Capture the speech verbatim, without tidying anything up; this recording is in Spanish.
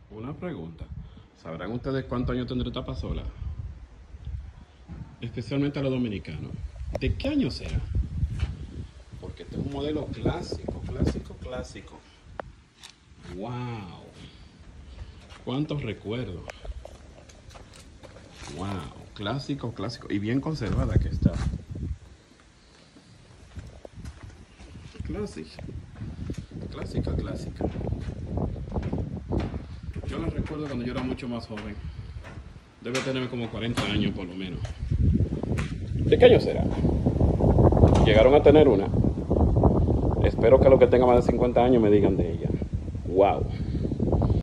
Una pregunta. ¿Sabrán ustedes cuántos años tendrá esta pasola? Especialmente a los dominicanos. ¿De qué año será? Porque este es un modelo clásico, clásico, clásico. ¡Wow! ¿Cuántos recuerdos? ¡Wow! Clásico, clásico. Y bien conservada que está. Clásica. Clásica, clásica. Yo la recuerdo cuando yo era mucho más joven. Debe tener como cuarenta años por lo menos. ¿De qué año será? ¿Llegaron a tener una? Espero que los que tengan más de cincuenta años me digan de ella. ¡Wow!